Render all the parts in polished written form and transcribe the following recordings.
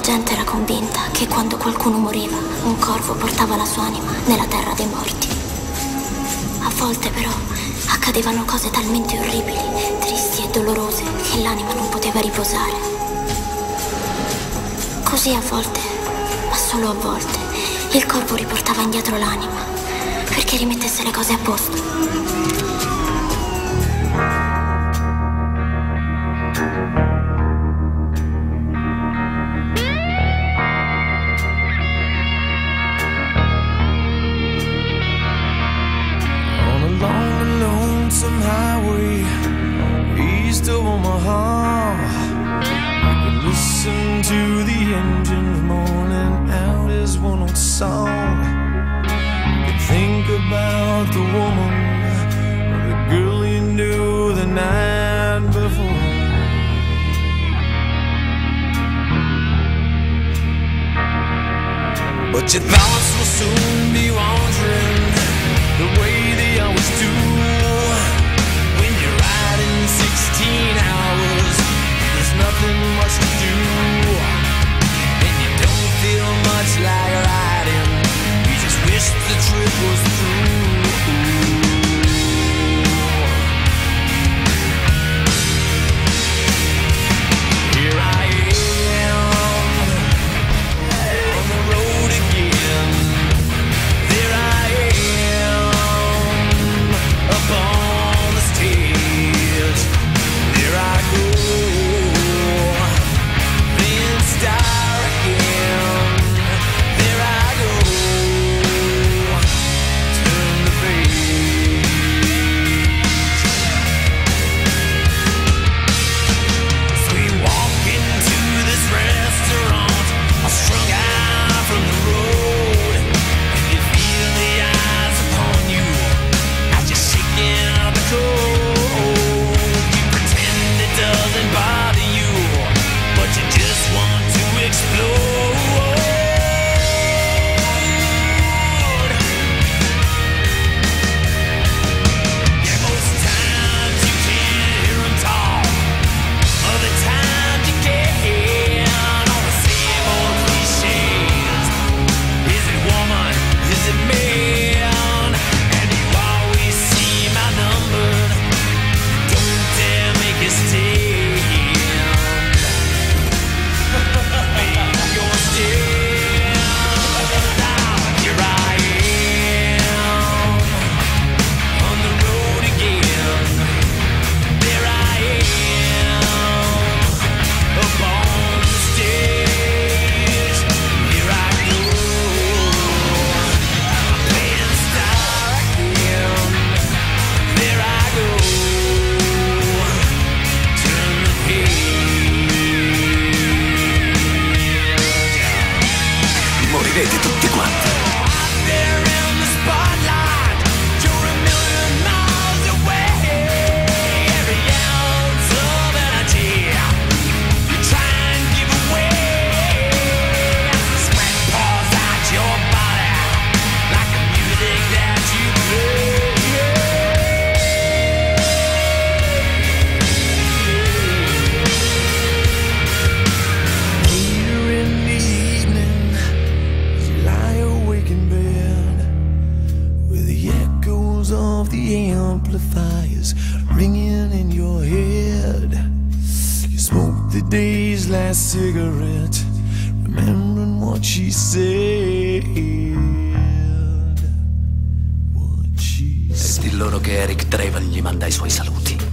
gente era convinta che quando qualcuno moriva, un corvo portava la sua anima nella terra dei morti. A volte però accadevano cose talmente orribili, tristi e dolorose che l'anima non poteva riposare. Così a volte, ma solo a volte, il corvo riportava indietro l'anima perché rimettesse le cose a posto. Some highway east of Omaha, you can listen to the engines moaning out his one old song. You can think about the woman or the girl you knew the night before. But your thoughts will soon be wandering the way they always do. 16 hours, there's nothing much to do, and you don't feel much like riding, you just wish the trip was through. Here I am, on the road again, there I am, up on the stage. There I go, being star again. There I go, turn the page. So we walk into this restaurant, all strung out from the road, and you feel the eyes upon you as you're shaking up the cold. Doesn't bother you, but you just want to explode. Yeah, most times you can't hear them talk, other times you can. All the same old cliches. Is it woman? Is it man? And you always seem outnumbered. Don't dare make a stay. Morirete tutti quanti. Amplifiers ringing in your head. You smoke the day's last cigarette, remembering what she said. What she said. E di loro che Eric Draven gli manda i suoi saluti.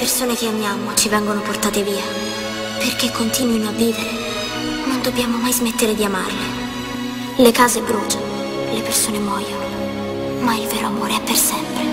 persone che amiamo ci vengono portate via, perché continuino a vivere, non dobbiamo mai smettere di amarle. Le case bruciano, le persone muoiono, ma il vero amore è per sempre.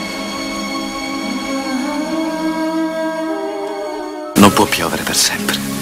Non può piovere per sempre.